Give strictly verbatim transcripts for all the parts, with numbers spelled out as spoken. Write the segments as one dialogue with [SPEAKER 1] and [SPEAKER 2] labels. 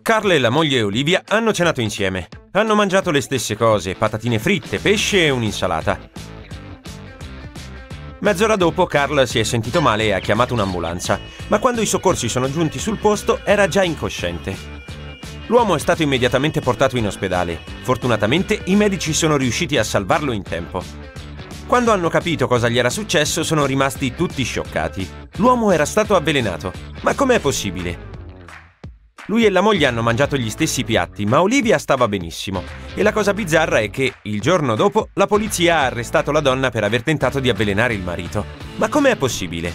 [SPEAKER 1] Carl e la moglie Olivia hanno cenato insieme. Hanno mangiato le stesse cose, patatine fritte, pesce e un'insalata. Mezz'ora dopo Carl si è sentito male e ha chiamato un'ambulanza, ma quando i soccorsi sono giunti sul posto era già incosciente. L'uomo è stato immediatamente portato in ospedale. Fortunatamente i medici sono riusciti a salvarlo in tempo. Quando hanno capito cosa gli era successo sono rimasti tutti scioccati. L'uomo era stato avvelenato. Ma com'è possibile? Lui e la moglie hanno mangiato gli stessi piatti, ma Olivia stava benissimo. E la cosa bizzarra è che, il giorno dopo, la polizia ha arrestato la donna per aver tentato di avvelenare il marito. Ma com'è possibile?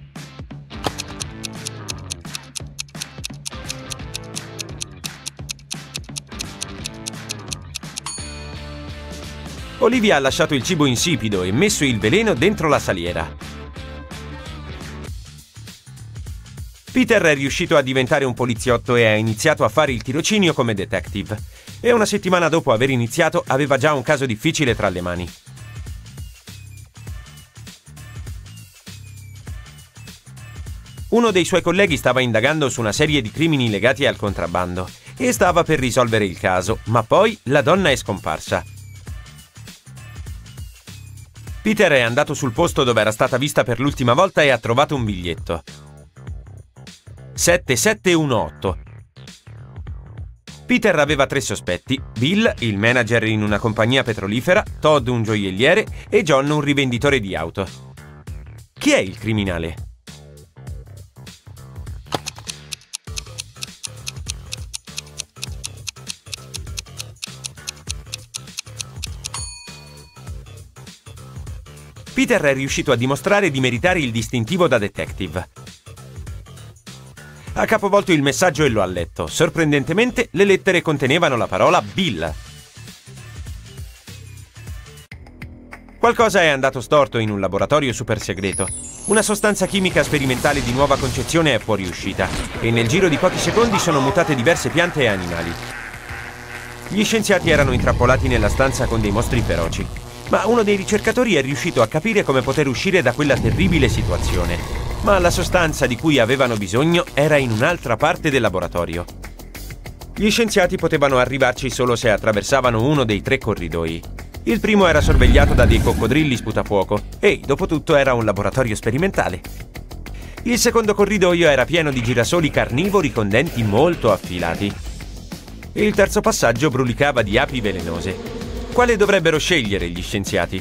[SPEAKER 1] Olivia ha lasciato il cibo insipido e messo il veleno dentro la saliera. Peter è riuscito a diventare un poliziotto e ha iniziato a fare il tirocinio come detective. E una settimana dopo aver iniziato aveva già un caso difficile tra le mani. Uno dei suoi colleghi stava indagando su una serie di crimini legati al contrabbando e stava per risolvere il caso, ma poi la donna è scomparsa. Peter è andato sul posto dove era stata vista per l'ultima volta e ha trovato un biglietto. sette sette uno otto. Peter aveva tre sospetti: Bill, il manager in una compagnia petrolifera, Todd, un gioielliere, e John, un rivenditore di auto. Chi è il criminale? Peter è riuscito a dimostrare di meritare il distintivo da detective. Ha capovolto il messaggio e lo ha letto. Sorprendentemente, le lettere contenevano la parola Bill. Qualcosa è andato storto in un laboratorio super segreto. Una sostanza chimica sperimentale di nuova concezione è fuoriuscita e nel giro di pochi secondi sono mutate diverse piante e animali. Gli scienziati erano intrappolati nella stanza con dei mostri feroci, ma uno dei ricercatori è riuscito a capire come poter uscire da quella terribile situazione. Ma la sostanza di cui avevano bisogno era in un'altra parte del laboratorio. Gli scienziati potevano arrivarci solo se attraversavano uno dei tre corridoi. Il primo era sorvegliato da dei coccodrilli sputafuoco e, dopotutto, era un laboratorio sperimentale. Il secondo corridoio era pieno di girasoli carnivori con denti molto affilati. E il terzo passaggio brulicava di api velenose. Quale dovrebbero scegliere gli scienziati?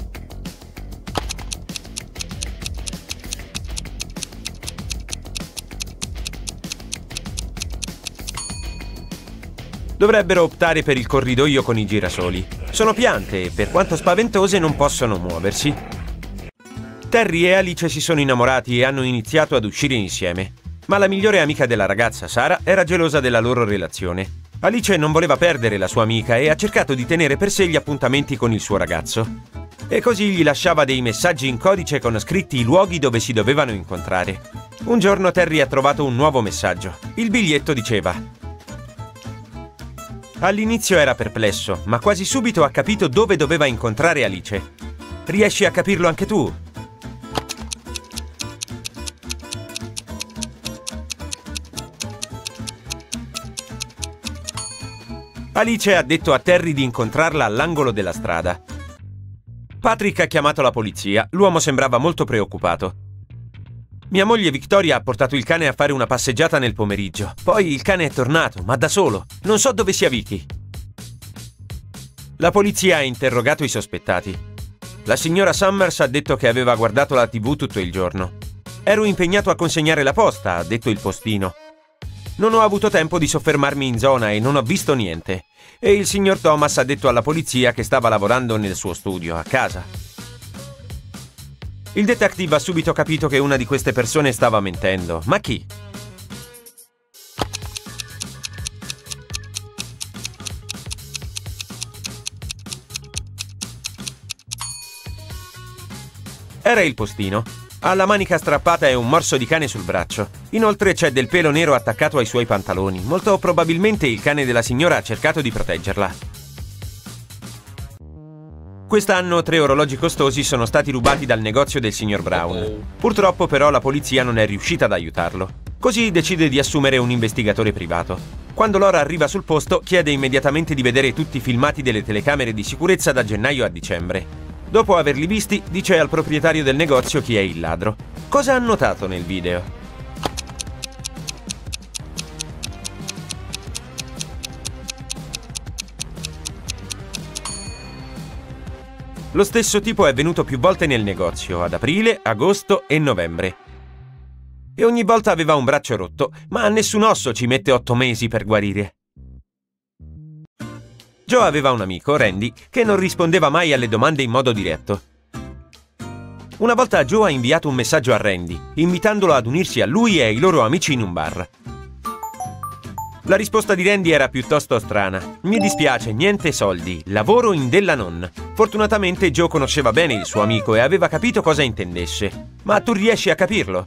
[SPEAKER 1] Dovrebbero optare per il corridoio con i girasoli. Sono piante e, per quanto spaventose, non possono muoversi. Terry e Alice si sono innamorati e hanno iniziato ad uscire insieme. Ma la migliore amica della ragazza, Sara, era gelosa della loro relazione. Alice non voleva perdere la sua amica e ha cercato di tenere per sé gli appuntamenti con il suo ragazzo. E così gli lasciava dei messaggi in codice con scritti i luoghi dove si dovevano incontrare. Un giorno Terry ha trovato un nuovo messaggio. Il biglietto diceva: all'inizio era perplesso, ma quasi subito ha capito dove doveva incontrare Alice. Riesci a capirlo anche tu? Alice ha detto a Terry di incontrarla all'angolo della strada. Patrick ha chiamato la polizia. L'uomo sembrava molto preoccupato. Mia moglie Victoria ha portato il cane a fare una passeggiata nel pomeriggio. Poi il cane è tornato, ma da solo. Non so dove sia Vicky. La polizia ha interrogato i sospettati. La signora Summers ha detto che aveva guardato la tivù tutto il giorno. Ero impegnato a consegnare la posta, ha detto il postino. Non ho avuto tempo di soffermarmi in zona e non ho visto niente. E il signor Thomas ha detto alla polizia che stava lavorando nel suo studio, a casa. Il detective ha subito capito che una di queste persone stava mentendo. Ma chi? Era il postino. Ha la manica strappata e un morso di cane sul braccio. Inoltre c'è del pelo nero attaccato ai suoi pantaloni. Molto probabilmente il cane della signora ha cercato di proteggerla. Quest'anno tre orologi costosi sono stati rubati dal negozio del signor Brown. Purtroppo però la polizia non è riuscita ad aiutarlo. Così decide di assumere un investigatore privato. Quando Laura arriva sul posto, chiede immediatamente di vedere tutti i filmati delle telecamere di sicurezza da gennaio a dicembre. Dopo averli visti, dice al proprietario del negozio chi è il ladro. Cosa ha notato nel video? Lo stesso tipo è venuto più volte nel negozio, ad aprile, agosto e novembre. E ogni volta aveva un braccio rotto, ma a nessun osso ci mette otto mesi per guarire. Joe aveva un amico, Randy, che non rispondeva mai alle domande in modo diretto. Una volta Joe ha inviato un messaggio a Randy, invitandolo ad unirsi a lui e ai loro amici in un bar. La risposta di Randy era piuttosto strana. Mi dispiace, niente soldi, lavoro in della non. Fortunatamente Joe conosceva bene il suo amico e aveva capito cosa intendesse. Ma tu riesci a capirlo?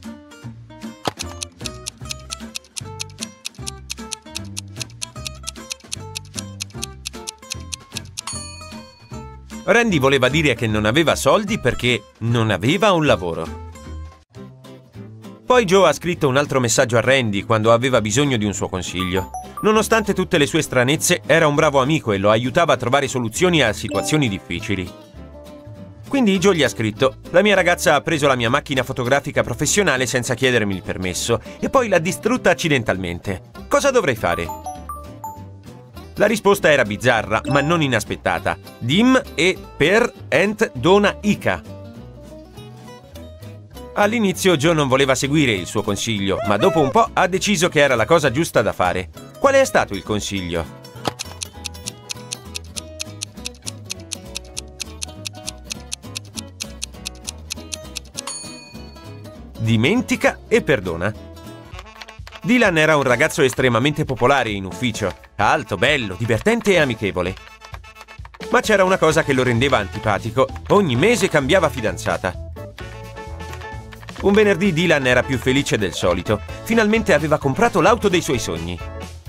[SPEAKER 1] Randy voleva dire che non aveva soldi perché non aveva un lavoro. Poi Joe ha scritto un altro messaggio a Randy quando aveva bisogno di un suo consiglio. Nonostante tutte le sue stranezze, era un bravo amico e lo aiutava a trovare soluzioni a situazioni difficili. Quindi Joe gli ha scritto: la mia ragazza ha preso la mia macchina fotografica professionale senza chiedermi il permesso e poi l'ha distrutta accidentalmente. Cosa dovrei fare? La risposta era bizzarra, ma non inaspettata. Dim e per ent dona ica. All'inizio Joe non voleva seguire il suo consiglio, ma dopo un po' ha deciso che era la cosa giusta da fare. Qual è stato il consiglio? Dimentica e perdona. Dylan era un ragazzo estremamente popolare in ufficio, alto, bello, divertente e amichevole. Ma c'era una cosa che lo rendeva antipatico: ogni mese cambiava fidanzata. Un venerdì Dylan era più felice del solito. Finalmente aveva comprato l'auto dei suoi sogni.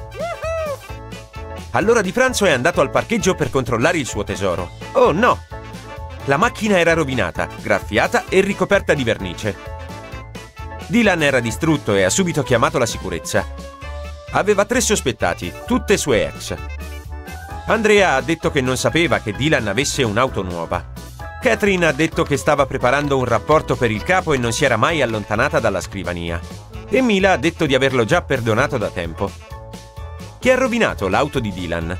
[SPEAKER 1] All'ora di pranzo è andato al parcheggio per controllare il suo tesoro. Oh no! La macchina era rovinata, graffiata e ricoperta di vernice. Dylan era distrutto e ha subito chiamato la sicurezza. Aveva tre sospettati, tutte sue ex. Andrea ha detto che non sapeva che Dylan avesse un'auto nuova. Catherine ha detto che stava preparando un rapporto per il capo e non si era mai allontanata dalla scrivania. E Mila ha detto di averlo già perdonato da tempo. Chi ha rovinato l'auto di Dylan?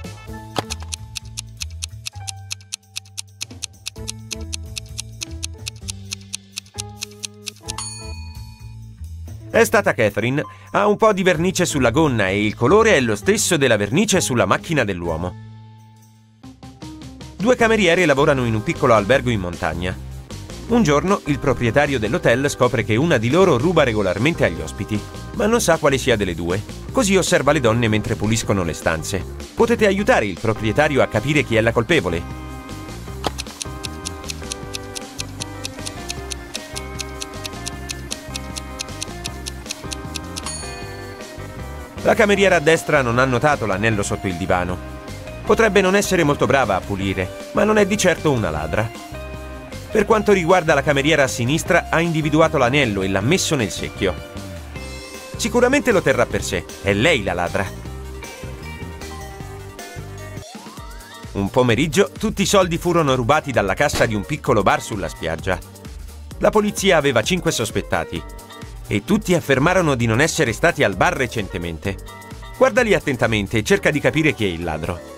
[SPEAKER 1] È stata Catherine. Ha un po' di vernice sulla gonna e il colore è lo stesso della vernice sulla macchina dell'uomo. Due cameriere lavorano in un piccolo albergo in montagna. Un giorno il proprietario dell'hotel scopre che una di loro ruba regolarmente agli ospiti, ma non sa quale sia delle due. Così osserva le donne mentre puliscono le stanze. Potete aiutare il proprietario a capire chi è la colpevole? La cameriera a destra non ha notato l'anello sotto il divano. Potrebbe non essere molto brava a pulire, ma non è di certo una ladra. Per quanto riguarda la cameriera a sinistra, ha individuato l'anello e l'ha messo nel secchio. Sicuramente lo terrà per sé, è lei la ladra. Un pomeriggio, tutti i soldi furono rubati dalla cassa di un piccolo bar sulla spiaggia. La polizia aveva cinque sospettati e tutti affermarono di non essere stati al bar recentemente. Guardali attentamente e cerca di capire chi è il ladro.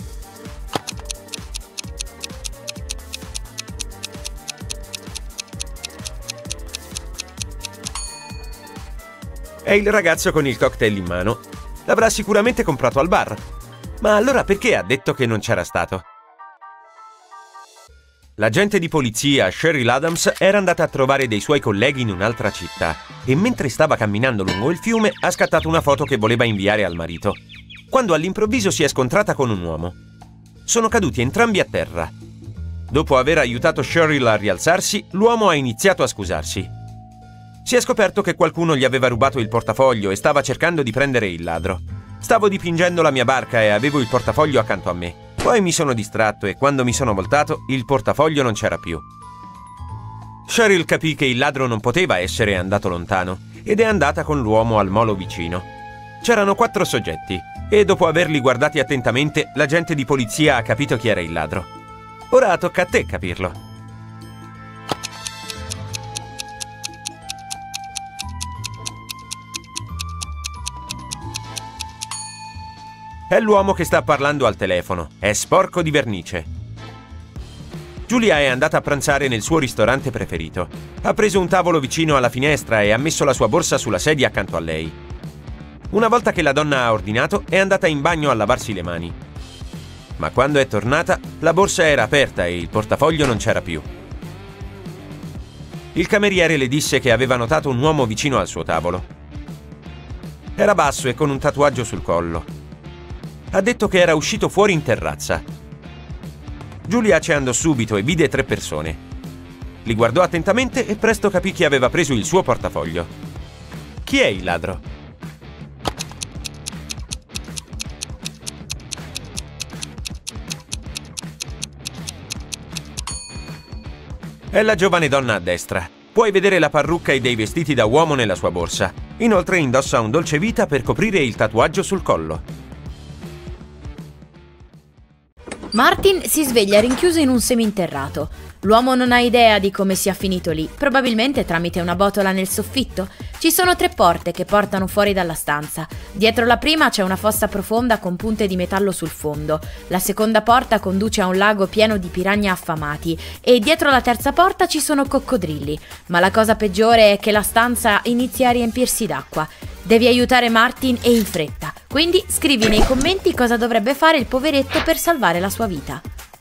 [SPEAKER 1] È il ragazzo con il cocktail in mano. L'avrà sicuramente comprato al bar. Ma allora perché ha detto che non c'era stato? L'agente di polizia Cheryl Adams era andata a trovare dei suoi colleghi in un'altra città e mentre stava camminando lungo il fiume ha scattato una foto che voleva inviare al marito, quando all'improvviso si è scontrata con un uomo. Sono caduti entrambi a terra. Dopo aver aiutato Cheryl a rialzarsi, l'uomo ha iniziato a scusarsi. Si è scoperto che qualcuno gli aveva rubato il portafoglio e stava cercando di prendere il ladro. Stavo dipingendo la mia barca e avevo il portafoglio accanto a me. Poi mi sono distratto e quando mi sono voltato, il portafoglio non c'era più. Cheryl capì che il ladro non poteva essere andato lontano ed è andata con l'uomo al molo vicino. C'erano quattro soggetti E dopo averli guardati attentamente, l'agente di polizia ha capito chi era il ladro. Ora tocca a te capirlo. È l'uomo che sta parlando al telefono. È sporco di vernice. Giulia è andata a pranzare nel suo ristorante preferito. Ha preso un tavolo vicino alla finestra e ha messo la sua borsa sulla sedia accanto a lei. Una volta che la donna ha ordinato, è andata in bagno a lavarsi le mani. Ma quando è tornata, la borsa era aperta e il portafoglio non c'era più. Il cameriere le disse che aveva notato un uomo vicino al suo tavolo. Era basso e con un tatuaggio sul collo. Ha detto che era uscito fuori in terrazza. Giulia ci andò subito e vide tre persone. Li guardò attentamente e presto capì chi aveva preso il suo portafoglio. Chi è il ladro? È la giovane donna a destra. Puoi vedere la parrucca e dei vestiti da uomo nella sua borsa. Inoltre indossa un dolce vita per coprire il tatuaggio sul collo.
[SPEAKER 2] Martin si sveglia rinchiuso in un seminterrato. L'uomo non ha idea di come sia finito lì, probabilmente tramite una botola nel soffitto. Ci sono tre porte che portano fuori dalla stanza. Dietro la prima c'è una fossa profonda con punte di metallo sul fondo. La seconda porta conduce a un lago pieno di piranha affamati e dietro la terza porta ci sono coccodrilli. Ma la cosa peggiore è che la stanza inizia a riempirsi d'acqua. Devi aiutare Martin e in fretta, quindi scrivi nei commenti cosa dovrebbe fare il poveretto per salvare la sua vita.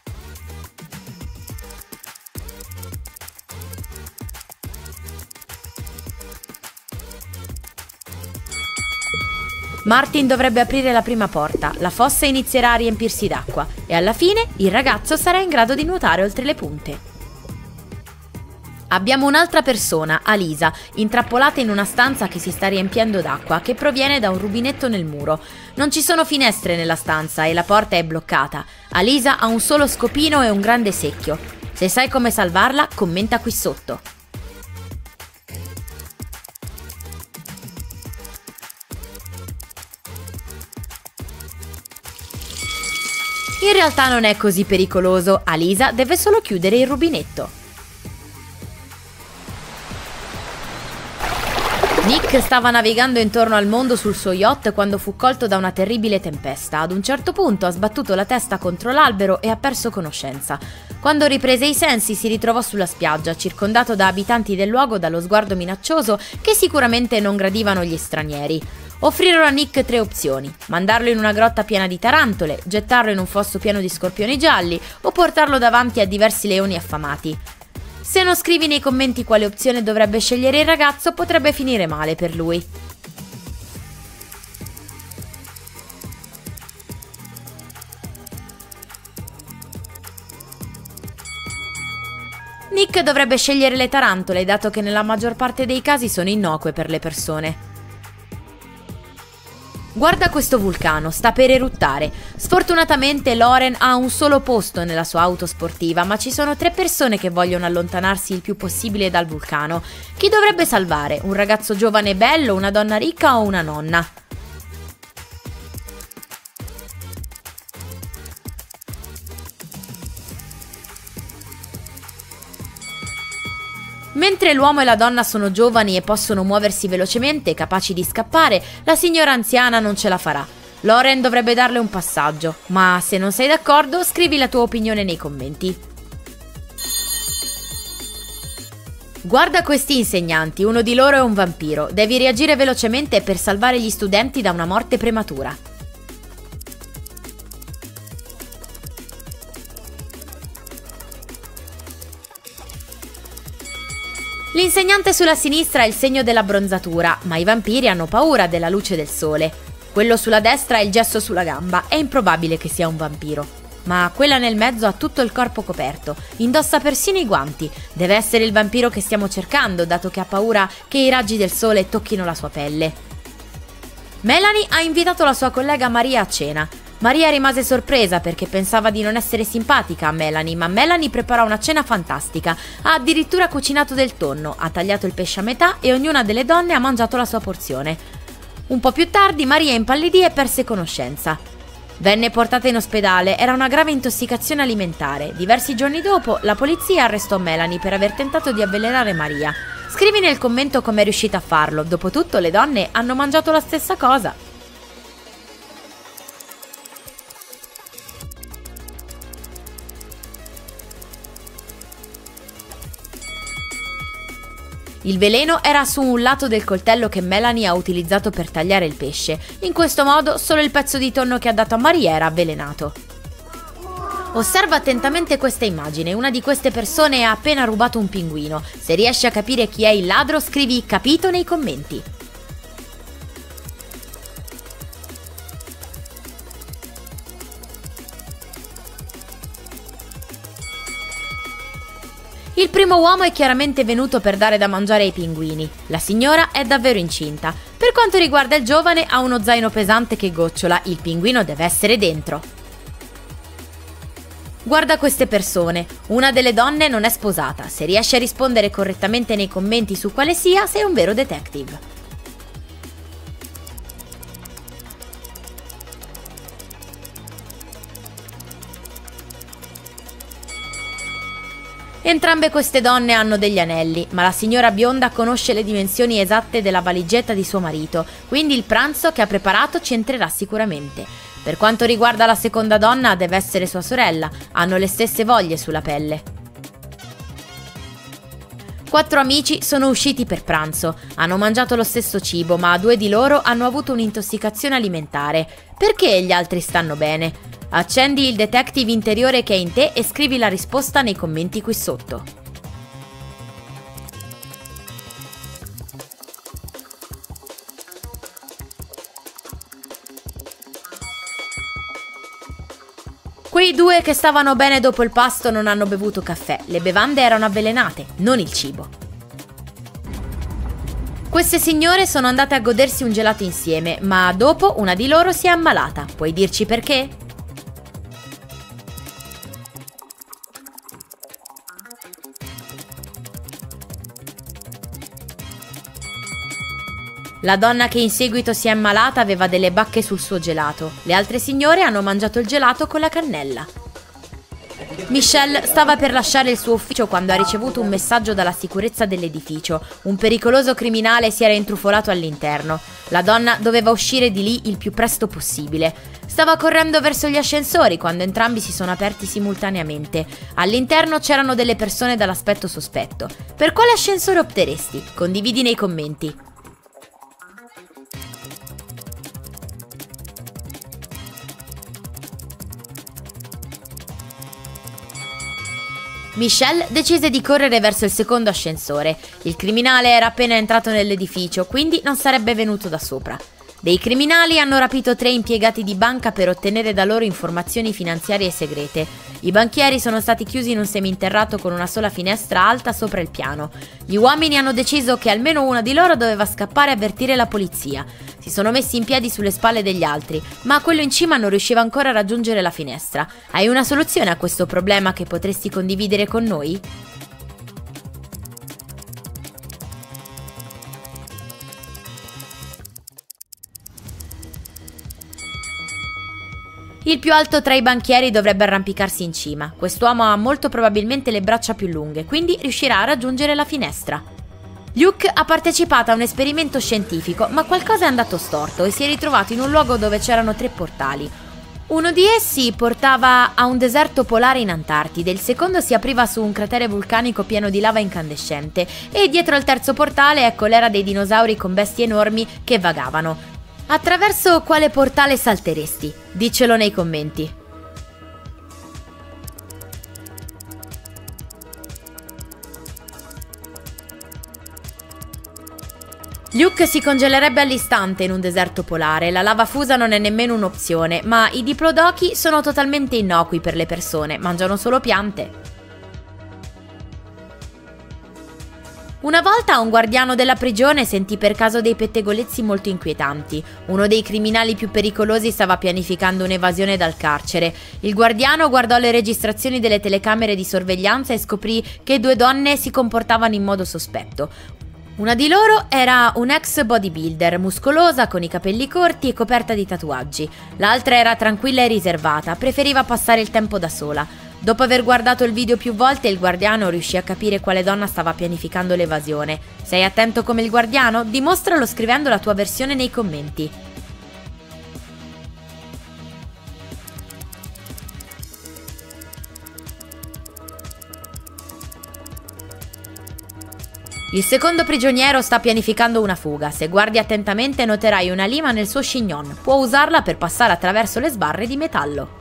[SPEAKER 2] Martin dovrebbe aprire la prima porta, la fossa inizierà a riempirsi d'acqua e alla fine il ragazzo sarà in grado di nuotare oltre le punte. Abbiamo un'altra persona, Alisa, intrappolata in una stanza che si sta riempiendo d'acqua, che proviene da un rubinetto nel muro. Non ci sono finestre nella stanza e la porta è bloccata. Alisa ha un solo scopino e un grande secchio. Se sai come salvarla, commenta qui sotto. In realtà non è così pericoloso, Alisa deve solo chiudere il rubinetto. Nick stava navigando intorno al mondo sul suo yacht quando fu colto da una terribile tempesta. Ad un certo punto ha sbattuto la testa contro l'albero e ha perso conoscenza. Quando riprese i sensi si ritrovò sulla spiaggia, circondato da abitanti del luogo dallo sguardo minaccioso che sicuramente non gradivano gli stranieri. Offrirono a Nick tre opzioni: mandarlo in una grotta piena di tarantole, gettarlo in un fosso pieno di scorpioni gialli o portarlo davanti a diversi leoni affamati. Se non scrivi nei commenti quale opzione dovrebbe scegliere il ragazzo, potrebbe finire male per lui. Nick dovrebbe scegliere le tarantole, dato che nella maggior parte dei casi sono innocue per le persone. Guarda questo vulcano, sta per eruttare. Sfortunatamente Lauren ha un solo posto nella sua auto sportiva, ma ci sono tre persone che vogliono allontanarsi il più possibile dal vulcano. Chi dovrebbe salvare? Un ragazzo giovane e bello, una donna ricca o una nonna? Mentre l'uomo e la donna sono giovani e possono muoversi velocemente, capaci di scappare, la signora anziana non ce la farà. Lauren dovrebbe darle un passaggio, ma se non sei d'accordo, scrivi la tua opinione nei commenti. Guarda questi insegnanti, uno di loro è un vampiro. Devi reagire velocemente per salvare gli studenti da una morte prematura. L'insegnante sulla sinistra è il segno della bronzatura, ma i vampiri hanno paura della luce del sole. Quello sulla destra è il gesso sulla gamba, è improbabile che sia un vampiro. Ma quella nel mezzo ha tutto il corpo coperto, indossa persino i guanti. Deve essere il vampiro che stiamo cercando, dato che ha paura che i raggi del sole tocchino la sua pelle. Melanie ha invitato la sua collega Maria a cena. Maria rimase sorpresa perché pensava di non essere simpatica a Melanie, ma Melanie preparò una cena fantastica. Ha addirittura cucinato del tonno, ha tagliato il pesce a metà e ognuna delle donne ha mangiato la sua porzione. Un po' più tardi Maria impallidì e perse conoscenza. Venne portata in ospedale, era una grave intossicazione alimentare. Diversi giorni dopo la polizia arrestò Melanie per aver tentato di avvelenare Maria. Scrivi nel commento come è riuscita a farlo, dopotutto le donne hanno mangiato la stessa cosa. Il veleno era su un lato del coltello che Melanie ha utilizzato per tagliare il pesce. In questo modo solo il pezzo di tonno che ha dato a Maria era avvelenato. Osserva attentamente questa immagine. Una di queste persone ha appena rubato un pinguino. Se riesci a capire chi è il ladro, scrivi capito nei commenti. Il primo uomo è chiaramente venuto per dare da mangiare ai pinguini. La signora è davvero incinta. Per quanto riguarda il giovane, ha uno zaino pesante che gocciola. Il pinguino deve essere dentro. Guarda queste persone. Una delle donne non è sposata. Se riesci a rispondere correttamente nei commenti su quale sia, sei un vero detective. Entrambe queste donne hanno degli anelli, ma la signora bionda conosce le dimensioni esatte della valigetta di suo marito, quindi il pranzo che ha preparato ci entrerà sicuramente. Per quanto riguarda la seconda donna, deve essere sua sorella, hanno le stesse voglie sulla pelle. Quattro amici sono usciti per pranzo, hanno mangiato lo stesso cibo, ma due di loro hanno avuto un'intossicazione alimentare. Perché gli altri stanno bene? Accendi il detective interiore che è in te e scrivi la risposta nei commenti qui sotto. Quei due che stavano bene dopo il pasto non hanno bevuto caffè, le bevande erano avvelenate, non il cibo. Queste signore sono andate a godersi un gelato insieme, ma dopo una di loro si è ammalata. Puoi dirci perché? La donna che in seguito si è ammalata aveva delle bacche sul suo gelato. Le altre signore hanno mangiato il gelato con la cannella. Michelle stava per lasciare il suo ufficio quando ha ricevuto un messaggio dalla sicurezza dell'edificio. Un pericoloso criminale si era intrufolato all'interno. La donna doveva uscire di lì il più presto possibile. Stava correndo verso gli ascensori quando entrambi si sono aperti simultaneamente. All'interno c'erano delle persone dall'aspetto sospetto. Per quale ascensore opteresti? Condividi nei commenti. Michelle decise di correre verso il secondo ascensore. Il criminale era appena entrato nell'edificio, quindi non sarebbe venuto da sopra. Dei criminali hanno rapito tre impiegati di banca per ottenere da loro informazioni finanziarie segrete. I banchieri sono stati chiusi in un seminterrato con una sola finestra alta sopra il piano. Gli uomini hanno deciso che almeno una di loro doveva scappare e avvertire la polizia. Si sono messi in piedi sulle spalle degli altri, ma quello in cima non riusciva ancora a raggiungere la finestra. Hai una soluzione a questo problema che potresti condividere con noi? Il più alto tra i banchieri dovrebbe arrampicarsi in cima. Quest'uomo ha molto probabilmente le braccia più lunghe, quindi riuscirà a raggiungere la finestra. Luke ha partecipato a un esperimento scientifico, ma qualcosa è andato storto e si è ritrovato in un luogo dove c'erano tre portali. Uno di essi portava a un deserto polare in Antartide, il secondo si apriva su un cratere vulcanico pieno di lava incandescente e dietro al terzo portale, ecco, l'era dei dinosauri con bestie enormi che vagavano. Attraverso quale portale salteresti? Diccelo nei commenti. Luke si congelerebbe all'istante in un deserto polare, la lava fusa non è nemmeno un'opzione, ma i diplodochi sono totalmente innocui per le persone, mangiano solo piante. Una volta un guardiano della prigione sentì per caso dei pettegolezzi molto inquietanti. Uno dei criminali più pericolosi stava pianificando un'evasione dal carcere. Il guardiano guardò le registrazioni delle telecamere di sorveglianza e scoprì che due donne si comportavano in modo sospetto. Una di loro era un ex bodybuilder, muscolosa, con i capelli corti e coperta di tatuaggi. L'altra era tranquilla e riservata, preferiva passare il tempo da sola. Dopo aver guardato il video più volte, il guardiano riuscì a capire quale donna stava pianificando l'evasione. Sei attento come il guardiano? Dimostralo scrivendo la tua versione nei commenti. Il secondo prigioniero sta pianificando una fuga. Se guardi attentamente noterai una lima nel suo chignon. Può usarla per passare attraverso le sbarre di metallo.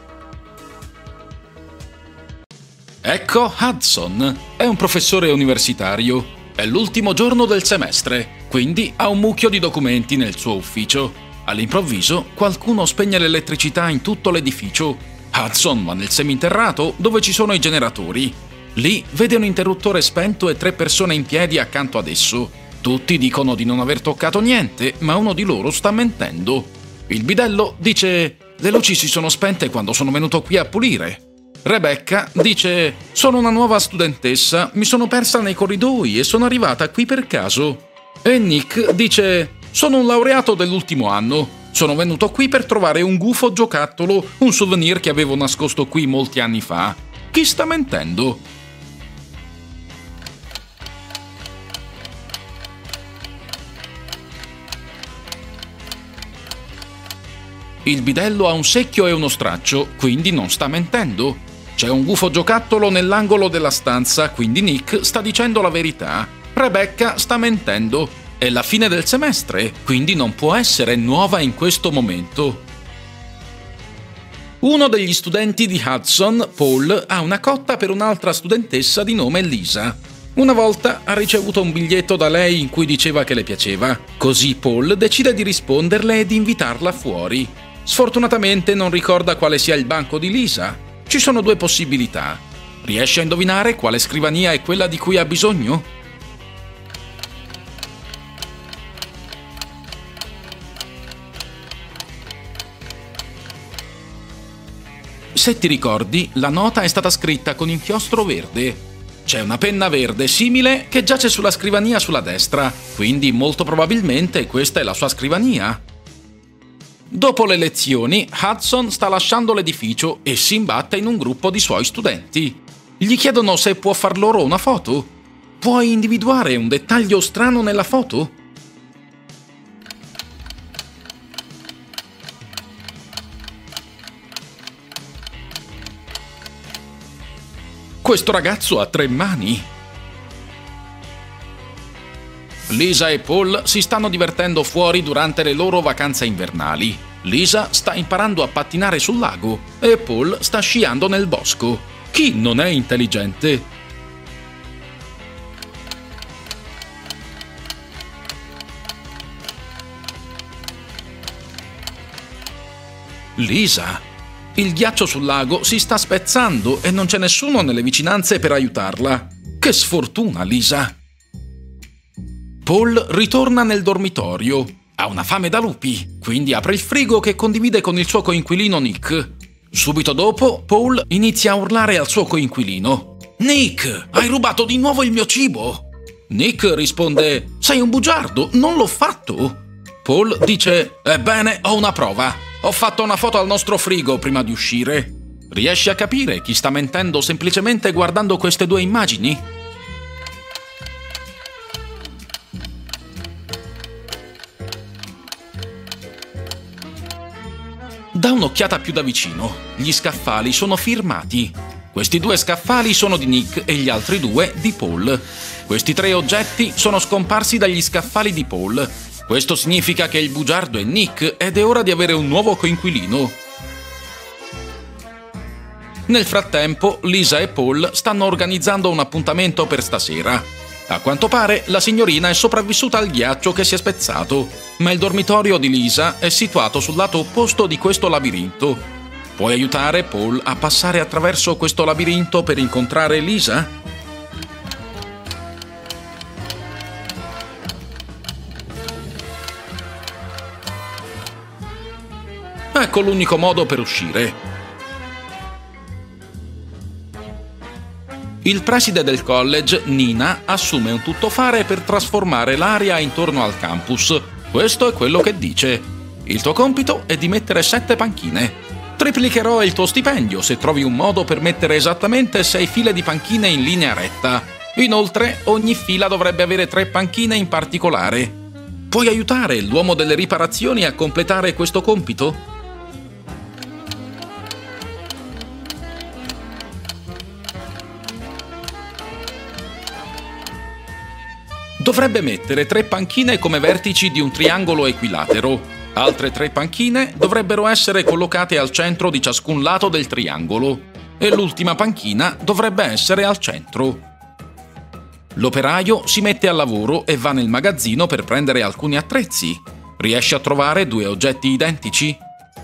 [SPEAKER 3] Ecco Hudson, è un professore universitario. È l'ultimo giorno del semestre, quindi ha un mucchio di documenti nel suo ufficio. All'improvviso qualcuno spegne l'elettricità in tutto l'edificio. Hudson va nel seminterrato dove ci sono i generatori. Lì vede un interruttore spento e tre persone in piedi accanto ad esso. Tutti dicono di non aver toccato niente, ma uno di loro sta mentendo. Il bidello dice: le luci si sono spente quando sono venuto qui a pulire. Rebecca dice: sono una nuova studentessa, mi sono persa nei corridoi e sono arrivata qui per caso. E Nick dice: sono un laureato dell'ultimo anno, sono venuto qui per trovare un gufo giocattolo, un souvenir che avevo nascosto qui molti anni fa. Chi sta mentendo? Il bidello ha un secchio e uno straccio, quindi non sta mentendo. C'è un gufo giocattolo nell'angolo della stanza, quindi Nick sta dicendo la verità. Rebecca sta mentendo. È la fine del semestre, quindi non può essere nuova in questo momento. Uno degli studenti di Hudson, Paul, ha una cotta per un'altra studentessa di nome Lisa. Una volta ha ricevuto un biglietto da lei in cui diceva che le piaceva. Così Paul decide di risponderle e di invitarla fuori. Sfortunatamente non ricorda quale sia il banco di Lisa. Ci sono due possibilità. Riesce a indovinare quale scrivania è quella di cui ha bisogno? Se ti ricordi, la nota è stata scritta con inchiostro verde. C'è una penna verde simile che giace sulla scrivania sulla destra, quindi molto probabilmente questa è la sua scrivania. Dopo le lezioni, Hudson sta lasciando l'edificio e si imbatte in un gruppo di suoi studenti. Gli chiedono se può far loro una foto. Puoi individuare un dettaglio strano nella foto? Questo ragazzo ha tre mani. Lisa e Paul si stanno divertendo fuori durante le loro vacanze invernali. Lisa sta imparando a pattinare sul lago e Paul sta sciando nel bosco. Chi non è intelligente? Lisa! Il ghiaccio sul lago si sta spezzando e non c'è nessuno nelle vicinanze per aiutarla. Che sfortuna, Lisa! Paul ritorna nel dormitorio. Ha una fame da lupi, quindi apre il frigo che condivide con il suo coinquilino Nick. Subito dopo, Paul inizia a urlare al suo coinquilino. Nick, hai rubato di nuovo il mio cibo! Nick risponde: sei un bugiardo, non l'ho fatto! Paul dice: ebbene, ho una prova. Ho fatto una foto al nostro frigo prima di uscire. Riesci a capire chi sta mentendo semplicemente guardando queste due immagini? Da un'occhiata più da vicino, gli scaffali sono firmati. Questi due scaffali sono di Nick e gli altri due di Paul. Questi tre oggetti sono scomparsi dagli scaffali di Paul. Questo significa che il bugiardo è Nick ed è ora di avere un nuovo coinquilino. Nel frattempo, Lisa e Paul stanno organizzando un appuntamento per stasera. A quanto pare, la signorina è sopravvissuta al ghiaccio che si è spezzato, ma il dormitorio di Lisa è situato sul lato opposto di questo labirinto. Puoi aiutare Paul a passare attraverso questo labirinto per incontrare Lisa? Ecco l'unico modo per uscire. Il preside del college, Nina, assume un tuttofare per trasformare l'area intorno al campus. Questo è quello che dice. Il tuo compito è di mettere sette panchine. Triplicherò il tuo stipendio se trovi un modo per mettere esattamente sei file di panchine in linea retta. Inoltre, ogni fila dovrebbe avere tre panchine in particolare. Puoi aiutare l'uomo delle riparazioni a completare questo compito? Dovrebbe mettere tre panchine come vertici di un triangolo equilatero. Altre tre panchine dovrebbero essere collocate al centro di ciascun lato del triangolo e l'ultima panchina dovrebbe essere al centro. L'operaio si mette al lavoro e va nel magazzino per prendere alcuni attrezzi. Riesce a trovare due oggetti identici?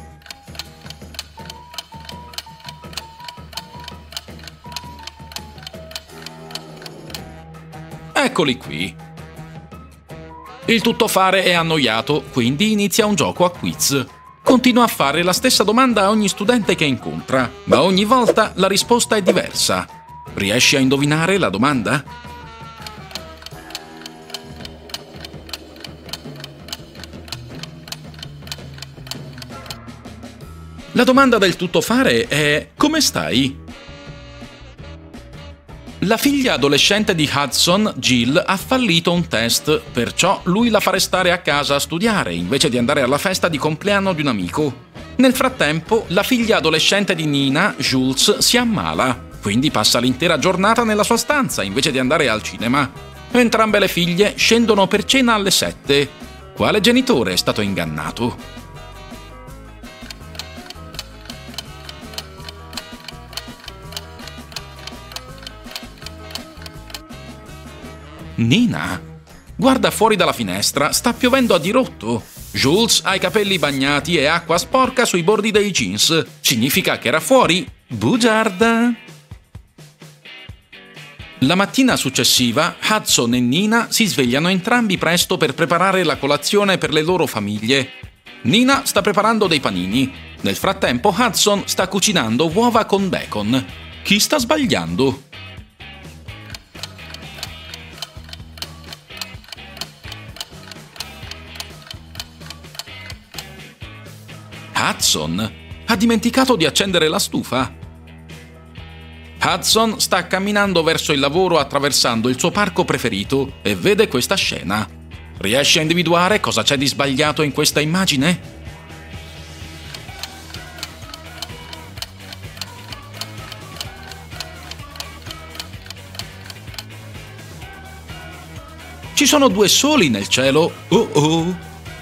[SPEAKER 3] Eccoli qui. Il tuttofare è annoiato, quindi inizia un gioco a quiz. Continua a fare la stessa domanda a ogni studente che incontra, ma ogni volta la risposta è diversa. Riesci a indovinare la domanda? La domanda del tuttofare è: come stai? La figlia adolescente di Hudson, Jill, ha fallito un test, perciò lui la fa restare a casa a studiare invece di andare alla festa di compleanno di un amico. Nel frattempo, la figlia adolescente di Nina, Jules, si ammala, quindi passa l'intera giornata nella sua stanza invece di andare al cinema. Entrambe le figlie scendono per cena alle sette. Quale genitore è stato ingannato? Nina? Guarda fuori dalla finestra, sta piovendo a dirotto. Jules ha i capelli bagnati e acqua sporca sui bordi dei jeans. Significa che era fuori? Bugiarda! La mattina successiva, Hudson e Nina si svegliano entrambi presto per preparare la colazione per le loro famiglie. Nina sta preparando dei panini. Nel frattempo, Hudson sta cucinando uova con bacon. Chi sta sbagliando? Hudson ha dimenticato di accendere la stufa. Hudson sta camminando verso il lavoro attraversando il suo parco preferito e vede questa scena. Riesce a individuare cosa c'è di sbagliato in questa immagine? Ci sono due soli nel cielo. Oh oh!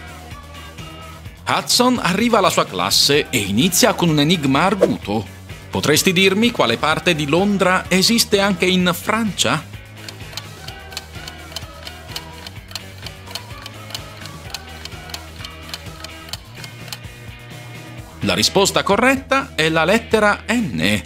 [SPEAKER 3] Hudson arriva alla sua classe e inizia con un enigma arguto. Potresti dirmi quale parte di Londra esiste anche in Francia? La risposta corretta è la lettera N.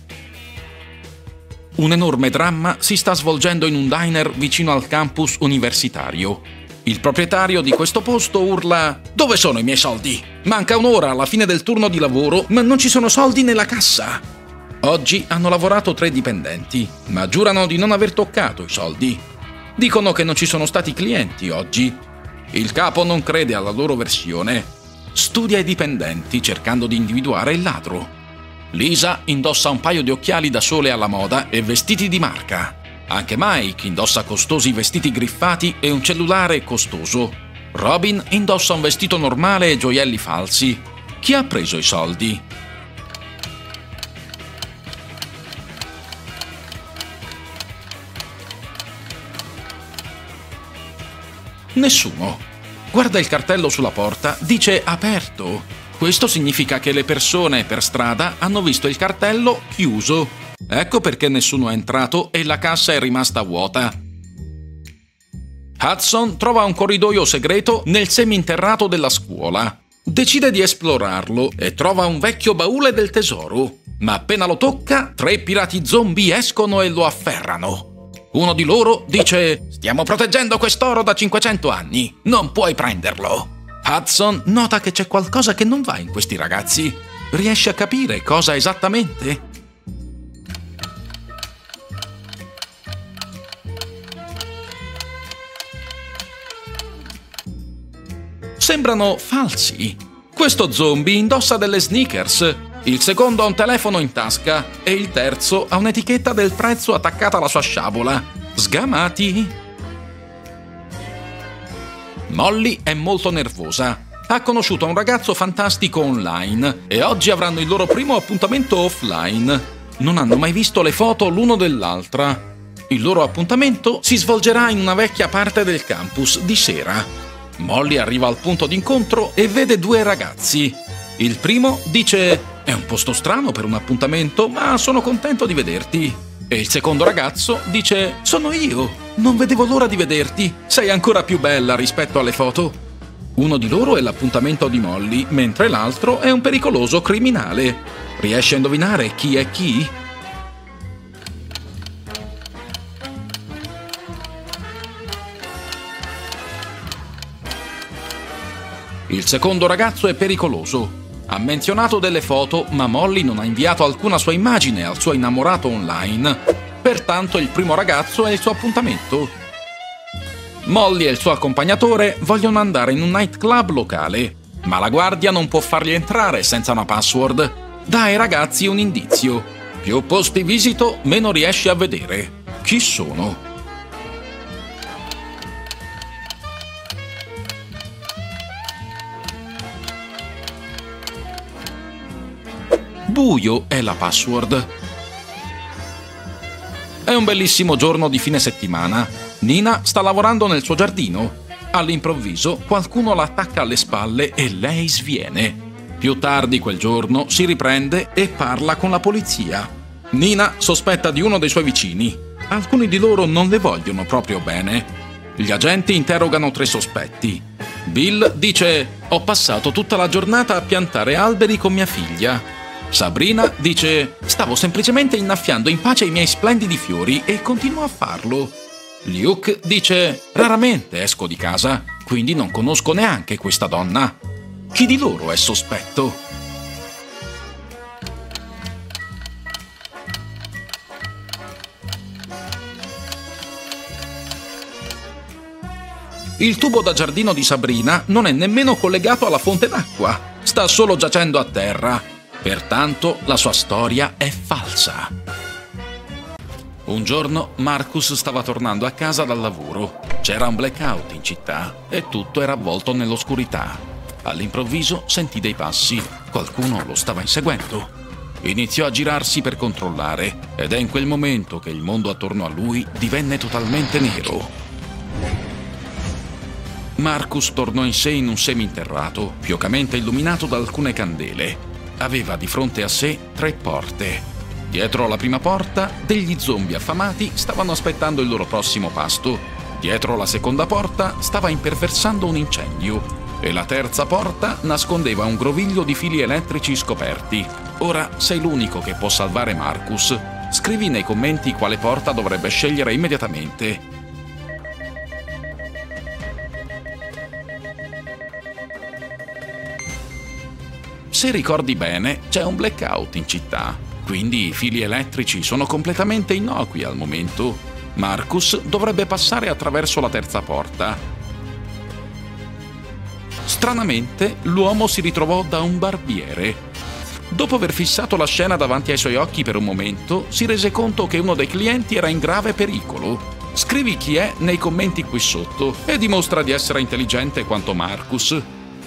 [SPEAKER 3] Un enorme dramma si sta svolgendo in un diner vicino al campus universitario. Il proprietario di questo posto urla: «Dove sono i miei soldi? Manca un'ora alla fine del turno di lavoro, ma non ci sono soldi nella cassa!» Oggi hanno lavorato tre dipendenti, ma giurano di non aver toccato i soldi. Dicono che non ci sono stati clienti oggi. Il capo non crede alla loro versione. Studia i dipendenti cercando di individuare il ladro. Lisa indossa un paio di occhiali da sole alla moda e vestiti di marca. Anche Mike indossa costosi vestiti griffati e un cellulare costoso. Robin indossa un vestito normale e gioielli falsi. Chi ha preso i soldi? Nessuno. Guarda il cartello sulla porta, dice aperto. Questo significa che le persone per strada hanno visto il cartello chiuso. Ecco perché nessuno è entrato e la cassa è rimasta vuota. Hudson trova un corridoio segreto nel seminterrato della scuola. Decide di esplorarlo e trova un vecchio baule del tesoro. Ma appena lo tocca, tre pirati zombie escono e lo afferrano. Uno di loro dice: «Stiamo proteggendo quest'oro da cinquecento anni, non puoi prenderlo». Hudson nota che c'è qualcosa che non va in questi ragazzi. Riesce a capire cosa esattamente? sembrano falsi. Questo zombie indossa delle sneakers, il secondo ha un telefono in tasca e il terzo ha un'etichetta del prezzo attaccata alla sua sciabola. Sgamati. Molly è molto nervosa. Ha conosciuto un ragazzo fantastico online e oggi avranno il loro primo appuntamento offline. Non hanno mai visto le foto l'uno dell'altra. Il loro appuntamento si svolgerà in una vecchia parte del campus di sera. Molly arriva al punto d'incontro e vede due ragazzi. Il primo dice: «È un posto strano per un appuntamento, ma sono contento di vederti». E il secondo ragazzo dice: «Sono io, non vedevo l'ora di vederti, sei ancora più bella rispetto alle foto». Uno di loro è l'appuntamento di Molly, mentre l'altro è un pericoloso criminale. Riesci a indovinare chi è chi? Il secondo ragazzo è pericoloso. Ha menzionato delle foto, ma Molly non ha inviato alcuna sua immagine al suo innamorato online. Pertanto il primo ragazzo è il suo appuntamento. Molly e il suo accompagnatore vogliono andare in un nightclub locale, ma la guardia non può farli entrare senza una password. Dà ai ragazzi un indizio. Più posti visito, meno riesci a vedere. Chi sono? Buio è la password. È un bellissimo giorno di fine settimana. Nina sta lavorando nel suo giardino. All'improvviso qualcuno la attacca alle spalle e lei sviene. Più tardi quel giorno si riprende e parla con la polizia. Nina sospetta di uno dei suoi vicini. Alcuni di loro non le vogliono proprio bene. Gli agenti interrogano tre sospetti. Bill dice: «Ho passato tutta la giornata a piantare alberi con mia figlia». Sabrina dice: «Stavo semplicemente innaffiando in pace i miei splendidi fiori e continuo a farlo». Luke dice: «Raramente esco di casa, quindi non conosco neanche questa donna». Chi di loro è sospetto? Il tubo da giardino di Sabrina non è nemmeno collegato alla fonte d'acqua, sta solo giacendo a terra. Pertanto la sua storia è falsa. Un giorno Marcus stava tornando a casa dal lavoro. C'era un blackout in città e tutto era avvolto nell'oscurità. All'improvviso sentì dei passi. Qualcuno lo stava inseguendo. Iniziò a girarsi per controllare ed è in quel momento che il mondo attorno a lui divenne totalmente nero. Marcus tornò in sé in un seminterrato, fiocamente illuminato da alcune candele. Aveva di fronte a sé tre porte. Dietro la prima porta, degli zombie affamati stavano aspettando il loro prossimo pasto. Dietro la seconda porta stava imperversando un incendio. E la terza porta nascondeva un groviglio di fili elettrici scoperti. Ora sei l'unico che può salvare Marcus. Scrivi nei commenti quale porta dovrebbe scegliere immediatamente. Se ricordi bene, c'è un blackout in città, quindi i fili elettrici sono completamente innocui al momento. Marcus dovrebbe passare attraverso la terza porta. Stranamente, l'uomo si ritrovò da un barbiere. Dopo aver fissato la scena davanti ai suoi occhi per un momento, si rese conto che uno dei clienti era in grave pericolo. Scrivi chi è nei commenti qui sotto e dimostra di essere intelligente quanto Marcus.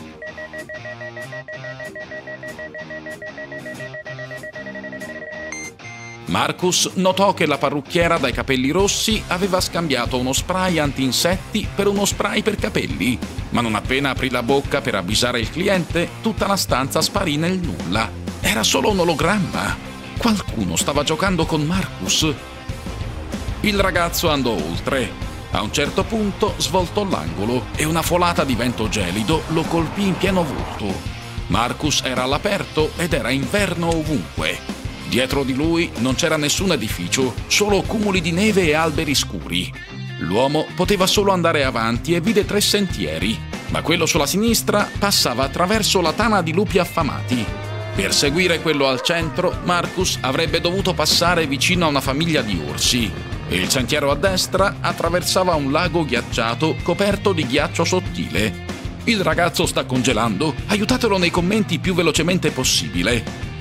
[SPEAKER 3] Marcus notò che la parrucchiera dai capelli rossi aveva scambiato uno spray anti-insetti per uno spray per capelli, ma non appena aprì la bocca per avvisare il cliente, tutta la stanza sparì nel nulla. Era solo un ologramma. Qualcuno stava giocando con Marcus. Il ragazzo andò oltre. A un certo punto svoltò l'angolo e una folata di vento gelido lo colpì in pieno volto. Marcus era all'aperto ed era inverno ovunque. Dietro di lui non c'era nessun edificio, solo cumuli di neve e alberi scuri. L'uomo poteva solo andare avanti e vide tre sentieri, ma quello sulla sinistra passava attraverso la tana di lupi affamati. Per seguire quello al centro, Marcus avrebbe dovuto passare vicino a una famiglia di orsi. E il sentiero a destra attraversava un lago ghiacciato coperto di ghiaccio sottile. Il ragazzo sta congelando, aiutatelo nei commenti più velocemente possibile.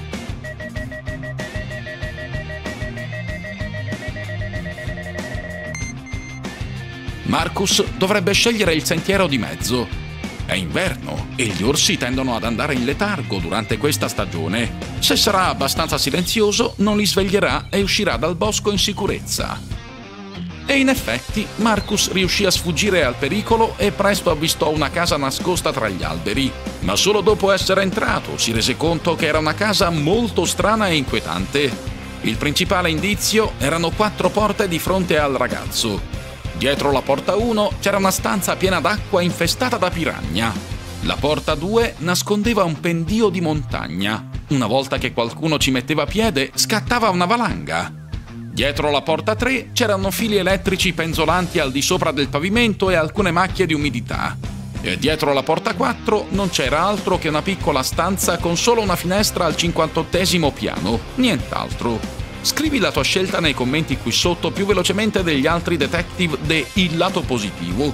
[SPEAKER 3] Marcus dovrebbe scegliere il sentiero di mezzo. È inverno e gli orsi tendono ad andare in letargo durante questa stagione. Se sarà abbastanza silenzioso, non li sveglierà e uscirà dal bosco in sicurezza. E in effetti Marcus riuscì a sfuggire al pericolo e presto avvistò una casa nascosta tra gli alberi. Ma solo dopo essere entrato si rese conto che era una casa molto strana e inquietante. Il principale indizio erano quattro porte di fronte al ragazzo. Dietro la porta uno c'era una stanza piena d'acqua infestata da piranha. La porta due nascondeva un pendio di montagna. Una volta che qualcuno ci metteva piede, scattava una valanga. Dietro la porta tre c'erano fili elettrici penzolanti al di sopra del pavimento e alcune macchie di umidità. E dietro la porta quattro non c'era altro che una piccola stanza con solo una finestra al cinquantottesimo piano, nient'altro. Scrivi la tua scelta nei commenti qui sotto più velocemente degli altri detective de Il Lato Positivo.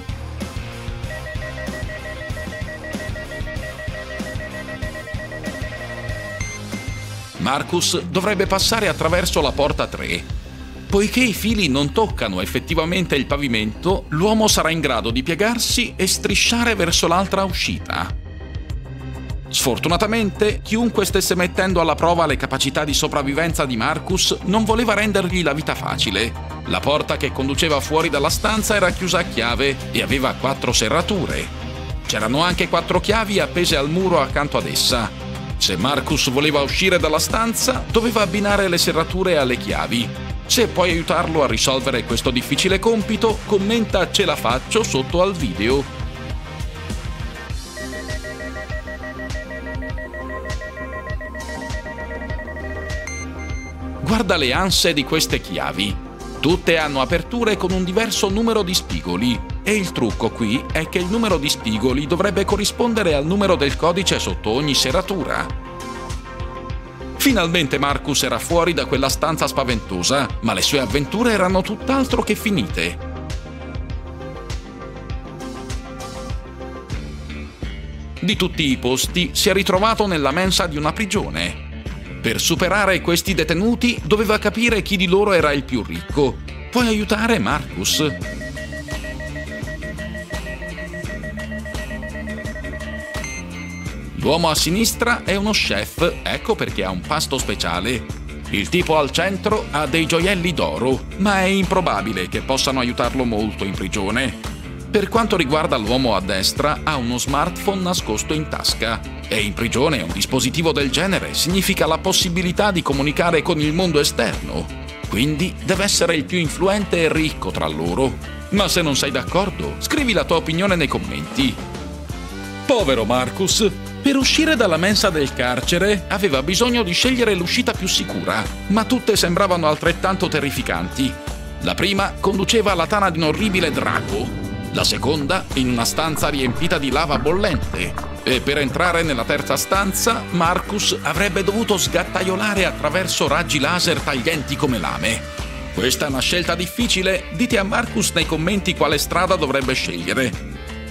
[SPEAKER 3] Marcus dovrebbe passare attraverso la porta tre. Poiché i fili non toccano effettivamente il pavimento, l'uomo sarà in grado di piegarsi e strisciare verso l'altra uscita. Sfortunatamente, chiunque stesse mettendo alla prova le capacità di sopravvivenza di Marcus non voleva rendergli la vita facile. La porta che conduceva fuori dalla stanza era chiusa a chiave e aveva quattro serrature. C'erano anche quattro chiavi appese al muro accanto ad essa. Se Marcus voleva uscire dalla stanza, doveva abbinare le serrature alle chiavi. Se puoi aiutarlo a risolvere questo difficile compito, commenta "ce la faccio" sotto al video. Guarda le anse di queste chiavi. Tutte hanno aperture con un diverso numero di spigoli e il trucco qui è che il numero di spigoli dovrebbe corrispondere al numero del codice sotto ogni serratura. Finalmente Marcus era fuori da quella stanza spaventosa, ma le sue avventure erano tutt'altro che finite. Di tutti i posti si è ritrovato nella mensa di una prigione. Per superare questi detenuti doveva capire chi di loro era il più ricco. Puoi aiutare Marcus? L'uomo a sinistra è uno chef, ecco perché ha un pasto speciale. Il tipo al centro ha dei gioielli d'oro, ma è improbabile che possano aiutarlo molto in prigione. Per quanto riguarda l'uomo a destra, ha uno smartphone nascosto in tasca. E in prigione un dispositivo del genere significa la possibilità di comunicare con il mondo esterno. Quindi deve essere il più influente e ricco tra loro. Ma se non sei d'accordo, scrivi la tua opinione nei commenti. Povero Marcus! Per uscire dalla mensa del carcere aveva bisogno di scegliere l'uscita più sicura, ma tutte sembravano altrettanto terrificanti. La prima conduceva alla tana di un orribile drago, la seconda in una stanza riempita di lava bollente, e per entrare nella terza stanza Marcus avrebbe dovuto sgattaiolare attraverso raggi laser taglienti come lame. Questa è una scelta difficile? Dite a Marcus nei commenti quale strada dovrebbe scegliere.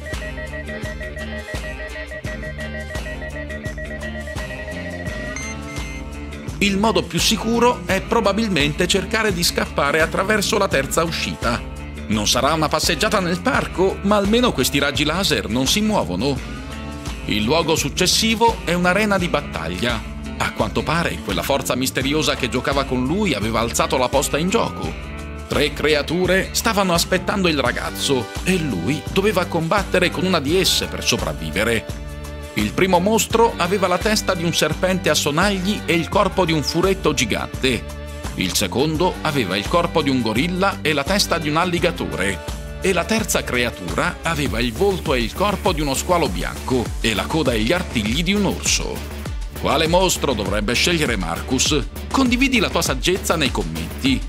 [SPEAKER 3] Il modo più sicuro è probabilmente cercare di scappare attraverso la terza uscita. Non sarà una passeggiata nel parco, ma almeno questi raggi laser non si muovono. Il luogo successivo è un'arena di battaglia. A quanto pare, quella forza misteriosa che giocava con lui aveva alzato la posta in gioco. Tre creature stavano aspettando il ragazzo e lui doveva combattere con una di esse per sopravvivere. Il primo mostro aveva la testa di un serpente a sonagli e il corpo di un furetto gigante. Il secondo aveva il corpo di un gorilla e la testa di un alligatore. E la terza creatura aveva il volto e il corpo di uno squalo bianco e la coda e gli artigli di un orso. Quale mostro dovrebbe scegliere Marcus? Condividi la tua saggezza nei commenti.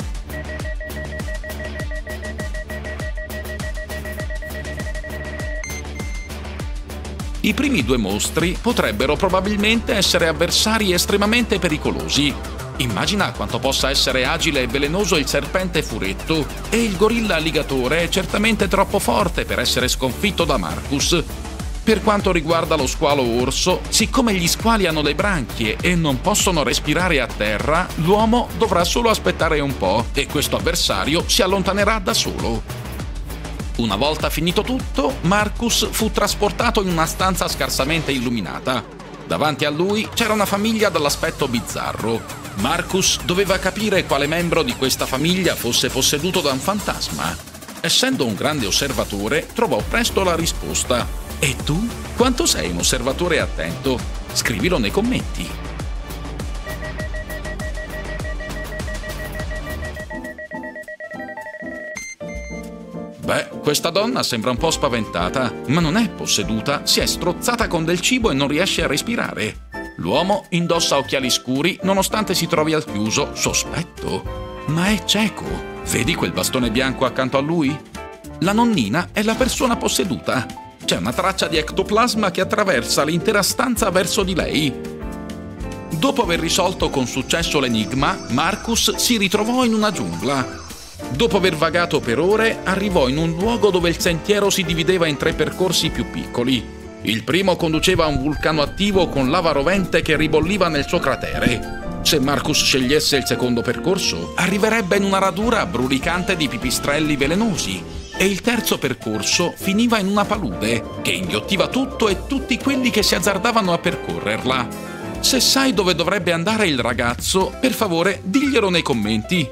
[SPEAKER 3] I primi due mostri potrebbero probabilmente essere avversari estremamente pericolosi. Immagina quanto possa essere agile e velenoso il serpente furetto, e il gorilla alligatore è certamente troppo forte per essere sconfitto da Marcus. Per quanto riguarda lo squalo orso, siccome gli squali hanno le branchie e non possono respirare a terra, l'uomo dovrà solo aspettare un po' e questo avversario si allontanerà da solo. Una volta finito tutto, Marcus fu trasportato in una stanza scarsamente illuminata. Davanti a lui c'era una famiglia dall'aspetto bizzarro. Marcus doveva capire quale membro di questa famiglia fosse posseduto da un fantasma. Essendo un grande osservatore, trovò presto la risposta. E tu? Quanto sei un osservatore attento? Scrivilo nei commenti. Beh, questa donna sembra un po' spaventata, ma non è posseduta, si è strozzata con del cibo e non riesce a respirare. L'uomo indossa occhiali scuri nonostante si trovi al chiuso, sospetto. Ma è cieco. Vedi quel bastone bianco accanto a lui? La nonnina è la persona posseduta. C'è una traccia di ectoplasma che attraversa l'intera stanza verso di lei. Dopo aver risolto con successo l'enigma, Marcus si ritrovò in una giungla. Dopo aver vagato per ore, arrivò in un luogo dove il sentiero si divideva in tre percorsi più piccoli. Il primo conduceva a un vulcano attivo con lava rovente che ribolliva nel suo cratere. Se Marcus scegliesse il secondo percorso, arriverebbe in una radura brulicante di pipistrelli velenosi. E il terzo percorso finiva in una palude che inghiottiva tutto e tutti quelli che si azzardavano a percorrerla. Se sai dove dovrebbe andare il ragazzo, per favore diglielo nei commenti.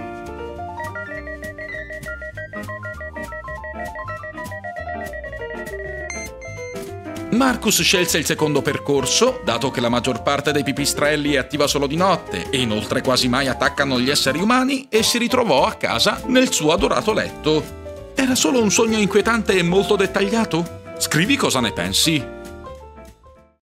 [SPEAKER 3] Marcus scelse il secondo percorso, dato che la maggior parte dei pipistrelli è attiva solo di notte e inoltre quasi mai attaccano gli esseri umani, e si ritrovò a casa nel suo adorato letto. Era solo un sogno inquietante e molto dettagliato? Scrivi cosa ne pensi.